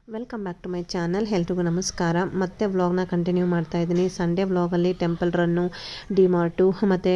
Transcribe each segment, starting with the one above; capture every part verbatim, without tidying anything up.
Welcome back to my channel. ಎಲ್ರಿಗೂ ನಮಸ್ಕಾರ. ಮತ್ತೆ ವ್ಲಾಗ್ನ ಕಂಟಿನ್ಯೂ ಮಾಡ್ತಾ ಇದ್ದೀನಿ. ಸಂಡೇ ವ್ಲಾಗಲ್ಲಿ ಟೆಂಪಲ್ ರನ್ನು, ಡಿಮಾರ್ಟು ಮತ್ತು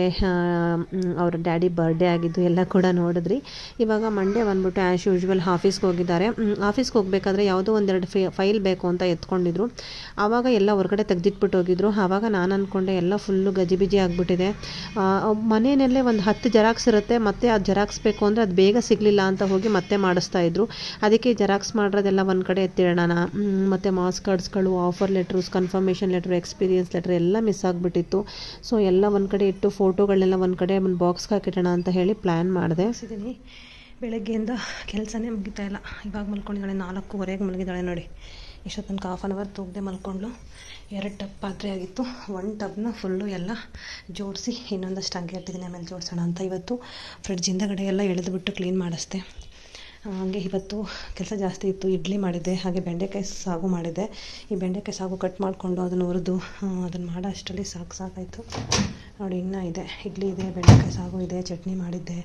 ಅವ್ರ ಡ್ಯಾಡಿ ಬರ್ಡೇ ಆಗಿದ್ದು ಎಲ್ಲ ಕೂಡ ನೋಡಿದ್ರಿ. ಇವಾಗ ಮಂಡೇ ಬಂದ್ಬಿಟ್ಟು ಆ್ಯಸ್ ಯೂಶ್ವಲ್ ಆಫೀಸ್ಗೆ ಹೋಗಿದ್ದಾರೆ. ಆಫೀಸ್ಗೆ ಹೋಗಬೇಕಾದ್ರೆ ಯಾವುದೋ ಒಂದೆರಡು ಫೈ ಫೈಲ್ ಬೇಕು ಅಂತ ಎತ್ಕೊಂಡಿದ್ರು. ಆವಾಗ ಎಲ್ಲ ಹೊರಗಡೆ ತೆಗೆದಿಟ್ಬಿಟ್ಟು ಹೋಗಿದ್ರು. ಆವಾಗ ನಾನು ಅಂದ್ಕೊಂಡೆ ಎಲ್ಲ ಫುಲ್ಲು ಗಜಿಬಿಜಿ ಆಗಿಬಿಟ್ಟಿದೆ. ಮನೆಯಲ್ಲೇ ಒಂದು ಹತ್ತು ಜೆರಾಕ್ಸ್ ಇರುತ್ತೆ, ಮತ್ತೆ ಅದು ಜೆರಾಕ್ಸ್ ಬೇಕು ಅಂದರೆ ಅದು ಬೇಗ ಸಿಗಲಿಲ್ಲ ಅಂತ ಹೋಗಿ ಮತ್ತೆ ಮಾಡಿಸ್ತಾ ಇದ್ರು. ಅದಕ್ಕೆ ಜೆರಾಕ್ಸ್ ಮಾಡಿರೋದೆಲ್ಲ ಒಂದು ಕಡೆ ಎತ್ತಿಡೋಣ. ಮತ್ತು ಮಾಸ್ ಕಾರ್ಡ್ಸ್ಗಳು, offer letters, confirmation letter, experience letter ಎಲ್ಲ ಮಿಸ್ ಆಗಿಬಿಟ್ಟಿತ್ತು. ಸೊ ಎಲ್ಲ ಒಂದು ಕಡೆ ಇಟ್ಟು ಫೋಟೋಗಳನ್ನೆಲ್ಲ ಒಂದು ಕಡೆ ಒಂದು ಬಾಕ್ಸ್ಗೆ ಹಾಕಿಡೋಣ ಅಂತ ಹೇಳಿ ಪ್ಲ್ಯಾನ್ ಮಾಡಿದೆ. ಸಿದ್ದೀನಿ ಬೆಳಗ್ಗೆಯಿಂದ ಕೆಲಸನೇ ಮುಗಿತಾ ಇಲ್ಲ. ಇವಾಗ ಮಲ್ಕೊಂಡಿದ್ದಾಳೆ, ನಾಲ್ಕೂವರೆಗೆ ಮಲಗಿದ್ದಾಳೆ ನೋಡಿ. ಇಷ್ಟೋ ತನಕ ಹಾಫ್ ಆನ್ ಅವರ್ ತೂಗದೆ ಮಲ್ಕೊಂಡ್ಲು. ಎರಡು ಟಬ್ ಪಾತ್ರೆ ಆಗಿತ್ತು. ಒಂದು ಟಬ್ನ ಫುಲ್ಲು ಎಲ್ಲ ಜೋಡಿಸಿ ಇನ್ನೊಂದಷ್ಟು ಹಂಗೆ ಇಟ್ಟಿದ್ದೀನಿ, ಆಮೇಲೆ ಜೋಡಿಸೋಣ ಅಂತ. ಇವತ್ತು ಫ್ರಿಡ್ಜಿಂದ ಕಡೆ ಎಲ್ಲ ಎಳೆದುಬಿಟ್ಟು ಕ್ಲೀನ್ ಮಾಡಿಸ್ದೆ. ಹಾಗೆ ಇವತ್ತು ಕೆಲಸ ಜಾಸ್ತಿ ಇತ್ತು. ಇಡ್ಲಿ ಮಾಡಿದ್ದೆ, ಹಾಗೆ ಬೆಂಡೆಕಾಯಿ ಸಾಗು ಮಾಡಿದ್ದೆ. ಈ ಬೆಂಡೆಕಾಯಿ ಸಾಗು ಕಟ್ ಮಾಡಿಕೊಂಡು ಅದನ್ನು ಹುರಿದು ಅದನ್ನು ಮಾಡೋ ಅಷ್ಟರಲ್ಲಿ ಸಾಕು ಸಾಕಾಯಿತು ನೋಡಿ. ಇನ್ನೂ ಇದೆ, ಇಡ್ಲಿ ಇದೆ, ಬೆಂಡೆಕಾಯಿ ಸಾಗು ಇದೆ, ಚಟ್ನಿ ಮಾಡಿದ್ದೆ.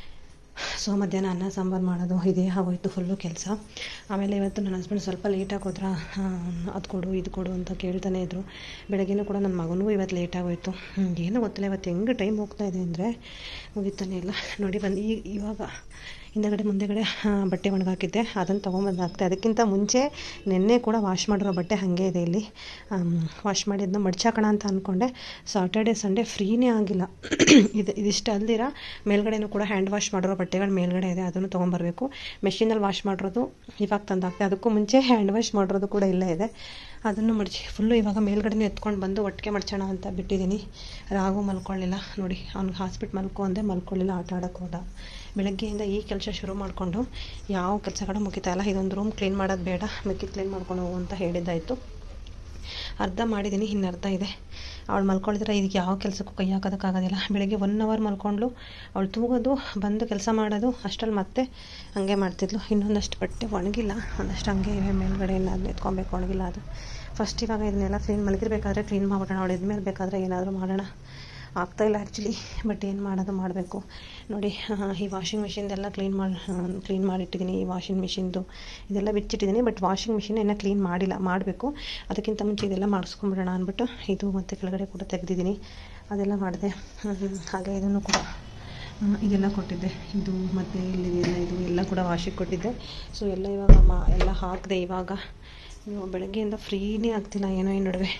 ಸೊ ಮಧ್ಯಾಹ್ನ ಅನ್ನ ಸಾಂಬಾರು ಮಾಡೋದು ಇದೇ ಆಗೋಯ್ತು ಫುಲ್ಲು ಕೆಲಸ. ಆಮೇಲೆ ಇವತ್ತು ನನ್ನ ಹಸ್ಬೆಂಡ್ ಸ್ವಲ್ಪ ಲೇಟಾಗಿ ಹೋದ್ರ, ಅದು ಕೊಡು ಇದು ಕೊಡು ಅಂತ ಕೇಳ್ತಾನೆ ಇದ್ರು. ಬೆಳಗ್ಗೆನೂ ಕೂಡ ನನ್ನ ಮಗನಿಗೂ ಇವತ್ತು ಲೇಟಾಗೋಯ್ತು. ಏನೂ ಗೊತ್ತಿಲ್ಲ ಇವತ್ತು ಹೆಂಗೆ ಟೈಮ್ ಹೋಗ್ತಾ ಇದೆ ಅಂದರೆ ಮುಗಿತಾನೆ ಇಲ್ಲ ನೋಡಿ. ಬಂದು ಈಗ ಇವಾಗ ಹಿಂದಗಡೆ ಮುಂದೆಗಡೆ ಬಟ್ಟೆ ಒಣಗಾಕಿದ್ದೆ, ಅದನ್ನು ತೊಗೊಂಬಂದು ಹಾಕ್ತೆ. ಅದಕ್ಕಿಂತ ಮುಂಚೆ ನೆನ್ನೆ ಕೂಡ ವಾಶ್ ಮಾಡಿರೋ ಬಟ್ಟೆ ಹಾಗೆ ಇದೆ ಇಲ್ಲಿ. ವಾಶ್ ಮಾಡಿ ಅದನ್ನ ಮಡ್ಚಾಕೋಣ ಅಂತ ಅಂದ್ಕೊಂಡೆ. ಸಾಟರ್ಡೆ ಸಂಡೇ ಫ್ರೀನೇ ಆಗಿಲ್ಲ. ಇದು ಇದಿಷ್ಟು ಅಲ್ದಿರ ಮೇಲ್ಗಡೆನೂ ಕೂಡ ಹ್ಯಾಂಡ್ ವಾಶ್ ಮಾಡಿರೋ ಬಟ್ಟೆಗಳು ಮೇಲ್ಗಡೆ ಇದೆ, ಅದನ್ನು ತೊಗೊಂಬರ್ಬೇಕು. ಮೆಷಿನಲ್ಲಿ ವಾಶ್ ಮಾಡಿರೋದು ಇವಾಗ ತಂದು ಹಾಕ್ತೆ. ಅದಕ್ಕೂ ಮುಂಚೆ ಹ್ಯಾಂಡ್ ವಾಶ್ ಮಾಡಿರೋದು ಕೂಡ ಇಲ್ಲೇ ಇದೆ, ಅದನ್ನು ಮಡಚಿ ಫುಲ್ಲು ಇವಾಗ ಮೇಲ್ಗಡೆನೂ ಎತ್ಕೊಂಡು ಬಂದು ಒಟ್ಟಿಗೆ ಮಡ್ಚೋಣ ಅಂತ ಬಿಟ್ಟಿದ್ದೀನಿ. ರಾಗು ಮಲ್ಕೊಳ್ಳಿಲ್ಲ ನೋಡಿ, ಅವ್ನಿಗೆ ಹಾಸ್ಪಿಟ್ ಮಲ್ಕೊ ಅಂದೆ, ಮಲ್ಕೊಳ್ಳಿಲ್ಲ, ಆಟ ಆಡೋಕ್ಕೆ ಹೋದ. ಬೆಳಗ್ಗೆಯಿಂದ ಈ ಕೆಲಸ ಶುರು ಮಾಡಿಕೊಂಡು ಯಾವ ಕೆಲಸಗಳು ಮುಗಿತಾ ಇಲ್ಲ. ಇದೊಂದು ರೂಮ್ ಕ್ಲೀನ್ ಮಾಡೋದು ಬೇಡ, ಮಿಕ್ಕಿ ಕ್ಲೀನ್ ಮಾಡ್ಕೊಂಡು ಹೋಗು ಅಂತ ಹೇಳಿದ್ದಾಯಿತು. ಅರ್ಧ ಮಾಡಿದ್ದೀನಿ, ಇನ್ನು ಅರ್ಧ ಇದೆ. ಅವಳು ಮಲ್ಕೊಳ್ಳಿದ್ರೆ ಇದಕ್ಕೆ ಯಾವ ಕೆಲಸಕ್ಕೂ ಕೈ ಹಾಕೋದಕ್ಕಾಗೋದಿಲ್ಲ. ಬೆಳಗ್ಗೆ ಒನ್ ಅವರ್ ಮಲ್ಕೊಂಡ್ಲು, ಅವಳು ತೂಗೋದು ಬಂದು ಕೆಲಸ ಮಾಡೋದು ಅಷ್ಟರಲ್ಲಿ ಮತ್ತೆ ಹಾಗೆ ಮಾಡ್ತಿದ್ಲು. ಇನ್ನೊಂದಷ್ಟು ಬಟ್ಟೆ ಒಣಗಿಲ್ಲ, ಒಂದಷ್ಟು ಹಂಗೆ ಇವೆ ಮೇಲ್ಗಡೆ, ಇಲ್ಲ ಅದನ್ನ ಎತ್ಕೊಬೇಕು, ಒಣಗಿಲ್ಲ ಅದು. ಫಸ್ಟ್ ಇವಾಗ ಇದನ್ನೆಲ್ಲ ಕ್ಲೀನ್ ಮಲಗಿರ್ಬೇಕಾದ್ರೆ ಕ್ಲೀನ್ ಮಾಡ್ಬಿಡೋಣ. ಅವಳು ಇದ್ಮೇಲೆ ಬೇಕಾದರೆ ಏನಾದರೂ ಮಾಡೋಣ. ಆಗ್ತಾಯಿಲ್ಲ ಆ್ಯಕ್ಚುಲಿ, ಬಟ್ ಏನು ಮಾಡೋದು ಮಾಡಬೇಕು ನೋಡಿ. ಈ ವಾಷಿಂಗ್ ಮಿಷಿನ್ದೆಲ್ಲ ಕ್ಲೀನ್ ಮಾಡಿ ಕ್ಲೀನ್ ಮಾಡಿಟ್ಟಿದ್ದೀನಿ. ಈ ವಾಷಿಂಗ್ ಮಿಷಿನ್ದು ಇದೆಲ್ಲ ಬಿಚ್ಚಿಟ್ಟಿದ್ದೀನಿ, ಬಟ್ ವಾಷಿಂಗ್ ಮಿಷಿನ್ ಇನ್ನೂ ಕ್ಲೀನ್ ಮಾಡಿಲ್ಲ, ಮಾಡಬೇಕು. ಅದಕ್ಕಿಂತ ಮುಂಚೆ ಇದೆಲ್ಲ ಮಾಡಿಸ್ಕೊಂಬಿಡೋಣ ಅಂದ್ಬಿಟ್ಟು ಇದು ಮತ್ತು ಕೆಳಗಡೆ ಕೂಡ ತೆಗೆದಿದ್ದೀನಿ, ಅದೆಲ್ಲ ಮಾಡಿದೆ. ಹಾಗೆ ಇದನ್ನು ಕೂಡ ಇದೆಲ್ಲ ಕೊಟ್ಟಿದ್ದೆ, ಇದು ಮತ್ತು ಇಲ್ಲಿದೆಲ್ಲ ಇದು ಎಲ್ಲ ಕೂಡ ವಾಶಿಗೆ ಕೊಟ್ಟಿದ್ದೆ. ಸೊ ಎಲ್ಲ ಇವಾಗ ಮಾ ಎಲ್ಲ ಹಾಕಿದೆ. ಇವಾಗ ನೀವು ಬೆಳಗ್ಗೆಯಿಂದ ಫ್ರೀನೇ ಆಗ್ತಿಲ್ಲ, ಏನೋ ಈ ನಡುವೆ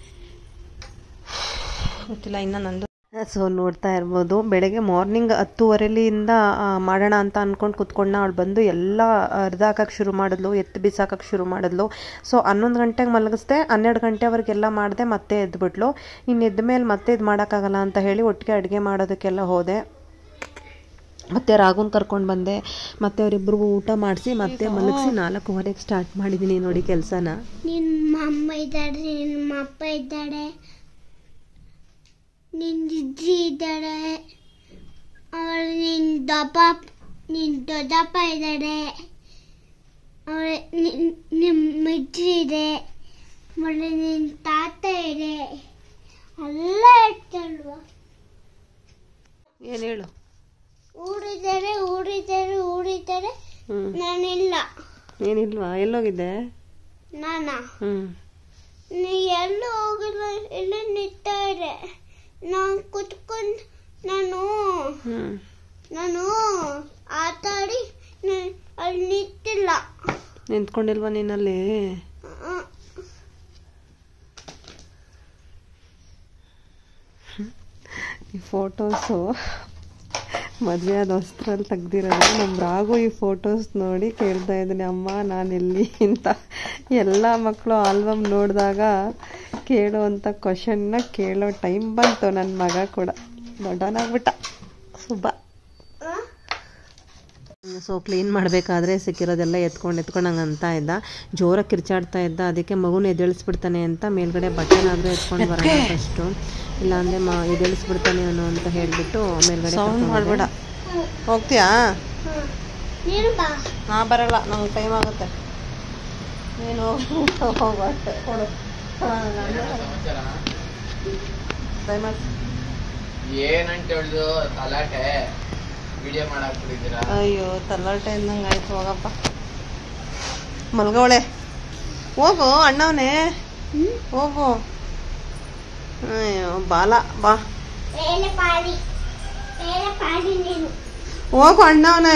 ಗೊತ್ತಿಲ್ಲ ಇನ್ನು ನಂದು. ಸೊ ನೋಡ್ತಾ ಇರ್ಬೋದು, ಬೆಳಗ್ಗೆ ಮಾರ್ನಿಂಗ್ ಹತ್ತುವರೆಲಿಂದ ಮಾಡೋಣ ಅಂತ ಅಂದ್ಕೊಂಡು ಕುತ್ಕೊಂಡ. ಅವಳು ಬಂದು ಎಲ್ಲ ಅರ್ಧ ಹಾಕಕ್ಕೆ ಶುರು ಮಾಡಿದ್ಲು, ಎತ್ತು ಬಿಸಾಕಕ್ಕೆ ಶುರು ಮಾಡಿದ್ಲು. ಸೊ ಹನ್ನೊಂದು ಗಂಟೆಗೆ ಮಲಗಿಸ್ದೆ, ಹನ್ನೆರಡು ಗಂಟೆವರೆಗೆಲ್ಲ ಮಾಡಿದೆ, ಮತ್ತೆ ಎದ್ಬಿಟ್ಲು. ಇನ್ನು ಎದ್ದ ಮೇಲೆ ಮತ್ತೆ ಇದು ಮಾಡೋಕ್ಕಾಗಲ್ಲ ಅಂತ ಹೇಳಿ ಒಟ್ಟಿಗೆ ಅಡುಗೆ ಮಾಡೋದಕ್ಕೆಲ್ಲ ಹೋದೆ. ಮತ್ತು ರಾಗುನ್ ಕರ್ಕೊಂಡು ಬಂದೆ, ಮತ್ತು ಅವರಿಬ್ಬರಿಗೂ ಊಟ ಮಾಡಿಸಿ ಮತ್ತೆ ಮಲಗಿಸಿ ನಾಲ್ಕೂವರೆಗೆ ಸ್ಟಾರ್ಟ್ ಮಾಡಿದ್ದೀನಿ ನೋಡಿ ಕೆಲಸನ. ನಿಮ್ಮ ಅಮ್ಮ ಇದ್ದಾರೆ, ನಿಮ್ಮ ಅಪ್ಪ ಇದ್ದಾರೆ, ನಿನ್ನ ಅಜ್ಜಿ ಇದ್ದಾರೆ, ಅವಳು ನಿನ್ನ ದಪ್ಪ ನಿನ್ನ ದೊಡ್ಡಪ್ಪ ಇದ್ದಾರೆ, ಅವಳ ನಿಮ್ಮ ಅಜ್ಜಿ ಇದೆ, ಮತ್ತೆ ನಿನ್ನ ತಾತ ಇದೆ, ಎಲ್ಲ ಇರ್ತಲ್ವ. ಏನು ಹೇಳು? ಊರಿದ್ದಾರೆ ಊರಿದ್ದಾರೆ ಊರಿದ್ದಾರೆ ನಾನಿಲ್ಲ. ಏನಿಲ್ವಾ? ಎಲ್ಲೋಗಿದ್ದೆ? ನಾನಾ? ಹ್ಞೂ ನೀ ಎಲ್ಲೂ ಹೋಗಿಲ್ಲ, ಎಲ್ಲ ನಿಂತಾ ಇದೆ. ನಾನು ಕುತ್ಕೊಂಡು ನಾನು ನಾನು ಆಟ ಆಡಿ ಅಲ್ಲಿ ನಿಂತಿಲ್ಲ. ನಿಂತ್ಕೊಂಡಿಲ್ವಾ ನೀನಲ್ಲಿ? ಈ ಫೋಟೋಸು ಮದುವೆ ಆದ ವಸ್ತ್ರಲ್ಲಿ ತೆಗ್ದಿರೋದು. ನಮ್ಮ ರಾಗು ಈ ಫೋಟೋಸ್ ನೋಡಿ ಕೇಳ್ತಾ ಇದ್ದೀನಿ, ಅಮ್ಮ ನಾನೆಲ್ಲಿ ಅಂತ. ಎಲ್ಲ ಮಕ್ಕಳು ಆಲ್ಬಮ್ ನೋಡಿದಾಗ ಕೇಳುವಂಥ ಕ್ವಶನ್ನ ಕೇಳೋ ಟೈಮ್ ಬಂತು. ನನ್ನ ಮಗ ಕೂಡ ದೊಡ್ಡವನಾಗ್ಬಿಟ್ಟ, ಸುಬ್ಬ. ಸೊ ಕ್ಲೀನ್ ಮಾಡಬೇಕಾದ್ರೆ ಸಿಕ್ಕಿರೋದೆಲ್ಲ ಎತ್ಕೊಂಡು ಎತ್ಕೊಂಡು ಹಂಗೆ ಅಂತ ಇದ್ದ, ಜೋರಾಗಿ ಕಿರ್ಚಾಡ್ತಾ ಇದ್ದ. ಅದಕ್ಕೆ ಮಗುನ ಎದ್ದೇಳಿಸ್ಬಿಡ್ತಾನೆ ಅಂತ ಮೇಲ್ಗಡೆ ಬಟ್ಟೆನಾದರೂ ಎತ್ಕೊಂಡು ಬರೋಣ ಫಸ್ಟು, ಇಲ್ಲಾಂದರೆ ಮ ಎದ್ದೇಳಿಸ್ಬಿಡ್ತಾನೆ ಅವನು ಅಂತ ಹೇಳಿಬಿಟ್ಟು ಮೇಲ್ಗಡೆ ಸೌಂಡ್ ಮಾಡಬೇಡ. ಹೋಗ್ತೀಯಾ? ಹಾಂ ಬರಲ್ಲ, ನಮ್ಗೆ ಟೈಮ್ ಆಗುತ್ತೆ. ನೀನು ಹೋಗ್ಬಾರ್ದು ಕೊಡು. ಟೈಮ್ ಆಗುತ್ತೆ. ಏನಂತ ಹೇಳಿದ್ರು ತಲಾಟೆ ವಿಡಿಯೋ ಮಾಡಾಕ್ಬಿಟ್ಟಿದ್ದೀರಾ? ಅಯ್ಯೋ ತಲಾಟೆ ಅಂದಂಗೆ ಆಯ್ತು, ಹೋಗಪ್ಪ. ಮಲ್ಗೋಳೆ ಹೋಗು ಅಣ್ಣವನೇ ಹೋಗು. ಅಯ್ಯೋ ಬಾಲ ಬಾ ಹೋಗು ಅಣ್ಣವನೇ.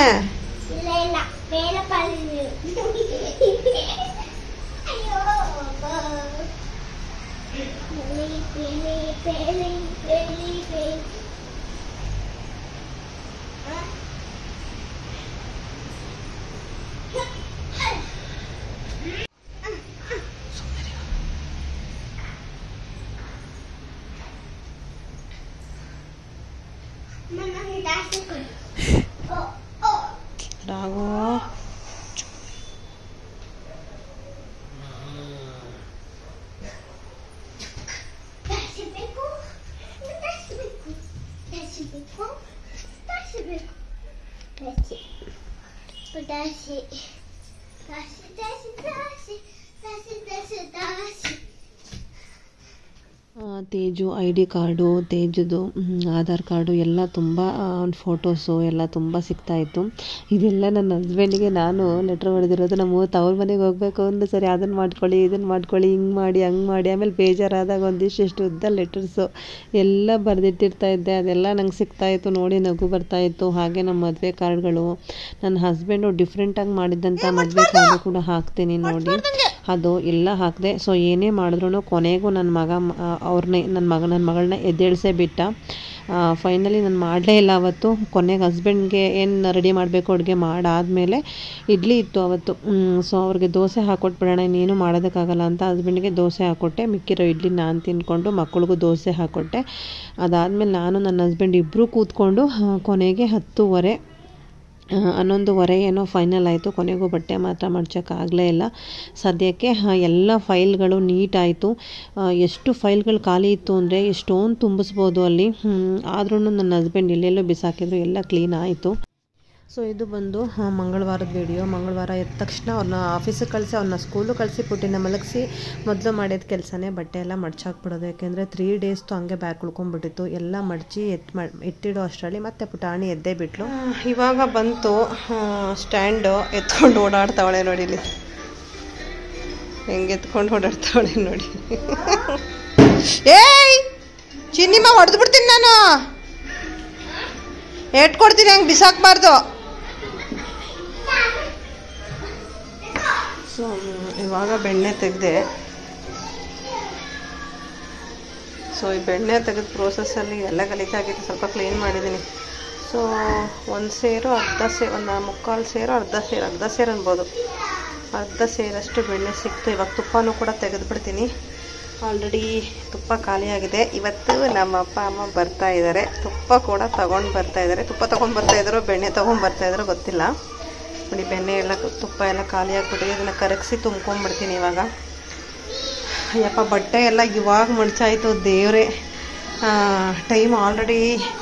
Raghu Teju I D card, ತೇಜುದು ಆಧಾರ್ ಕಾರ್ಡು ಎಲ್ಲ ತುಂಬ ಫೋಟೋಸು ಎಲ್ಲ ತುಂಬ ಸಿಗ್ತಾಯಿತ್ತು. ಇದೆಲ್ಲ ನನ್ನ ಹಸ್ಬೆಂಡಿಗೆ ನಾನು ಲೆಟ್ರ್ ಹೊಡೆದಿರೋದು. ನಮ್ಮ ತವ್ರ ಮನೆಗೆ ಹೋಗ್ಬೇಕು ಒಂದು ಸರಿ ಅದನ್ನು ಮಾಡ್ಕೊಳ್ಳಿ ಇದನ್ನು ಮಾಡ್ಕೊಳ್ಳಿ ಹಿಂಗೆ ಮಾಡಿ ಹಂಗೆ ಮಾಡಿ. ಆಮೇಲೆ ಬೇಜಾರಾದಾಗ ಒಂದಿಷ್ಟು ಉದ್ದ ಲೆಟರ್ಸು ಎಲ್ಲ ಬರೆದಿಟ್ಟಿರ್ತಾ ಇದ್ದೆ. ಅದೆಲ್ಲ ನಂಗೆ ಸಿಗ್ತಾಯಿತ್ತು, ನೋಡಿ ನಗು ಬರ್ತಾಯಿತ್ತು. ಹಾಗೆ ನಮ್ಮ ಮದುವೆ ಕಾರ್ಡ್ಗಳು, ನನ್ನ ಹಸ್ಬೆಂಡು ಡಿಫ್ರೆಂಟಾಗಿ ಮಾಡಿದ್ದಂಥ ಮದುವೆ ಕಾರ್ಡು ಕೂಡ ಹಾಕ್ತೀನಿ ನೋಡಿ, ಅದು ಎಲ್ಲ ಹಾಕಿದೆ. ಸೊ ಏನೇ ಮಾಡಿದ್ರು ಕೊನೆಗೂ ನನ್ನ ಮಗ ಅವ್ರನ್ನೇ ನನ್ನ ಮಗ ನನ್ನ ಮಗಳನ್ನ ಎದ್ದೇಳಿಸೇ ಬಿಟ್ಟ. ಫೈನಲಿ ನಾನು ಮಾಡಲೇ ಇಲ್ಲ ಅವತ್ತು. ಕೊನೆಗೆ ಹಸ್ಬೆಂಡ್ಗೆ ಏನು ರೆಡಿ ಮಾಡಬೇಕು ಅಡುಗೆ ಮಾಡಾದಮೇಲೆ ಇಡ್ಲಿ ಇತ್ತು ಅವತ್ತು. ಸೊ ಅವ್ರಿಗೆ ದೋಸೆ ಹಾಕ್ಕೊಟ್ಬಿಡೋಣ, ಇನ್ನೇನು ಮಾಡೋದಕ್ಕಾಗಲ್ಲ ಅಂತ ಹಸ್ಬೆಂಡ್ಗೆ ದೋಸೆ ಹಾಕ್ಕೊಟ್ಟೆ. ಮಿಕ್ಕಿರೋ ಇಡ್ಲಿ ನಾನು ತಿಂದ್ಕೊಂಡು ಮಕ್ಕಳಿಗೂ ದೋಸೆ ಹಾಕ್ಕೊಟ್ಟೆ. ಅದಾದಮೇಲೆ ನಾನು ನನ್ನ ಹಸ್ಬೆಂಡ್ ಇಬ್ಬರೂ ಕೂತ್ಕೊಂಡು ಕೊನೆಗೆ ಹತ್ತುವರೆ ಹನ್ನೊಂದುವರೆ ಏನೋ ಫೈನಲ್ ಆಯಿತು. ಕೊನೆಗೂ ಬಟ್ಟೆ ಮಾತ್ರ ಮಡ್ಚೋಕ್ಕಾಗಲೇ ಇಲ್ಲ. ಸದ್ಯಕ್ಕೆ ಎಲ್ಲ ಫೈಲ್ಗಳು ನೀಟಾಯಿತು. ಎಷ್ಟು ಫೈಲ್ಗಳು ಖಾಲಿ ಇತ್ತು ಅಂದರೆ ಎಷ್ಟೊಂದು ತುಂಬಿಸ್ಬೋದು ಅಲ್ಲಿ. ಆದ್ರೂ ನನ್ನ ಹಸ್ಬೆಂಡ್ ಎಲ್ಲೆಲ್ಲೋ ಬಿಸಾಕಿದ್ರು, ಎಲ್ಲ ಕ್ಲೀನ್ ಆಯಿತು. ಸೊ ಇದು ಬಂದು ಮಂಗಳವಾರದ ವಿಡಿಯೋ. ಮಂಗಳವಾರ ಎದ್ದ ತಕ್ಷಣ ಅವ್ರನ್ನ ಆಫೀಸಿಗೆ ಕಳಿಸಿ ಅವ್ರನ್ನ ಸ್ಕೂಲು ಕಳಿಸಿ ಪುಟ್ಟಿನ ಮಲಗಿಸಿ ಮೊದಲು ಮಾಡಿದ ಕೆಲಸನೇ ಬಟ್ಟೆ ಎಲ್ಲ ಮಡ್ಚಾಕ್ಬಿಡೋದು. ಯಾಕೆಂದರೆ ತ್ರೀ ಡೇಸ್ತು ಹಂಗೆ ಬ್ಯಾಗ್ ಉಳ್ಕೊಂಡ್ಬಿಟ್ಟಿತ್ತು. ಎಲ್ಲ ಮಡಚಿ ಎತ್ ಮ ಎತ್ತಿಡೋ ಅಷ್ಟರಲ್ಲಿ ಮತ್ತೆ ಪುಟಾಣಿ ಎದ್ದೇ ಬಿಟ್ಲು. ಇವಾಗ ಬಂತು ಸ್ಟ್ಯಾಂಡು, ಎತ್ಕೊಂಡು ಓಡಾಡ್ತಾವಳೆ ನೋಡಿ, ಇಲ್ಲಿ ಹೆಂಗೆ ಎತ್ಕೊಂಡು ಓಡಾಡ್ತಾವಳೆ ನೋಡಿ. ಏಯ್ ಚಿನ್ನಿಮ್ಮ ಹೊಡೆದು ಬಿಡ್ತೀನಿ ನಾನು, ಏಟ್ ಕೊಡ್ತೀನಿ, ಹಂಗೆ ಬಿಸಾಕಬಾರ್ದು. ಸೊ ಇವಾಗ ಬೆಣ್ಣೆ ತೆಗೆದೆ. ಸೊ ಈ ಬೆಣ್ಣೆ ತೆಗೆದ ಪ್ರೋಸೆಸ್ಸಲ್ಲಿ ಎಲ್ಲ ಗಲೀಜಾಗಿತ್ತು, ಸ್ವಲ್ಪ ಕ್ಲೀನ್ ಮಾಡಿದ್ದೀನಿ. ಸೊ ಒಂದು ಸೇರು ಅರ್ಧ ಸೇರು, ಒಂದು ಮುಕ್ಕಾಲು ಸೇರು ಅರ್ಧ ಸೇರು ಅರ್ಧ ಸೇರು ಅನ್ಬೋದು, ಅರ್ಧ ಸೇರಷ್ಟು ಬೆಣ್ಣೆ ಸಿಕ್ತು. ಇವಾಗ ತುಪ್ಪನೂ ಕೂಡ ತೆಗೆದುಬಿಡ್ತೀನಿ. ಆಲ್ರೆಡಿ ತುಪ್ಪ ಖಾಲಿಯಾಗಿದೆ. ಇವತ್ತು ನಮ್ಮ ಅಪ್ಪ ಅಮ್ಮ ಬರ್ತಾ ಇದ್ದಾರೆ, ತುಪ್ಪ ಕೂಡ ತಗೊಂಡು ಬರ್ತಾ ಇದ್ದಾರೆ. ತುಪ್ಪ ತೊಗೊಂಡು ಬರ್ತಾ ಇದ್ದಾರೋ ಬೆಣ್ಣೆ ತೊಗೊಂಡು ಬರ್ತಾ ಇದ್ದಾರೋ ಗೊತ್ತಿಲ್ಲ. ನೋಡಿ ಬೆಣ್ಣೆ ಎಲ್ಲ ತುಪ್ಪ ಎಲ್ಲ ಖಾಲಿ ಆಗಿಬಿಟ್ಟಿದೆ. ಇದನ್ನು ಕರಗಿಸಿ ತುಂಬ್ಕೊಂಡ್ಬಿಡ್ತೀನಿ ಇವಾಗ. ಅಯ್ಯಪ್ಪ ಬಟ್ಟೆ ಎಲ್ಲ ಇವಾಗ ಮಡ್ಚಾಯಿತು ದೇವ್ರೆ. ಟೈಮ್ ಆಲ್ರೆಡಿ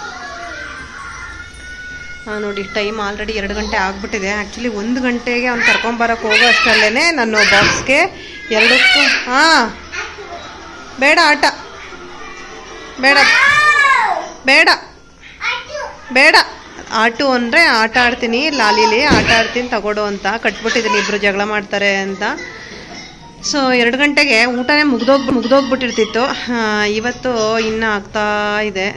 ನೋಡಿ ಟೈಮ್ ಆಲ್ರೆಡಿ ಎರಡು ಗಂಟೆ ಆಗಿಬಿಟ್ಟಿದೆ. ಆ್ಯಕ್ಚುಲಿ ಒಂದು ಗಂಟೆಗೆ ಅವ್ನು ಕರ್ಕೊಂಬರೋಕ್ಕೆ ಹೋಗೋ ಅಷ್ಟರಲ್ಲೇ ನಾನು ಬಾಕ್ಸ್ಗೆ ಎರಡಕ್ಕೂ ಹಾಂ ಬೇಡ ಆಟ ಬೇಡ ಬೇಡ ಬೇಡ ಆಟು ಅಂದರೆ ಆಟ ಆಡ್ತೀನಿ, ಲಾಲಿಲಿ ಆಟ ಆಡ್ತೀನಿ ತಗೊಡು ಅಂತ ಕಟ್ಬಿಟ್ಟಿದ್ದೀನಿ. ಇಬ್ಬರು ಜಗಳ ಮಾಡ್ತಾರೆ ಅಂತ. ಸೊ ಎರಡು ಗಂಟೆಗೆ ಊಟನೇ ಮುಗ್ದೋಗಿ ಮುಗ್ದೋಗ್ಬಿಟ್ಟಿರ್ತಿತ್ತು. ಇವತ್ತು ಇನ್ನೂ ಆಗ್ತಾ ಇದೆ.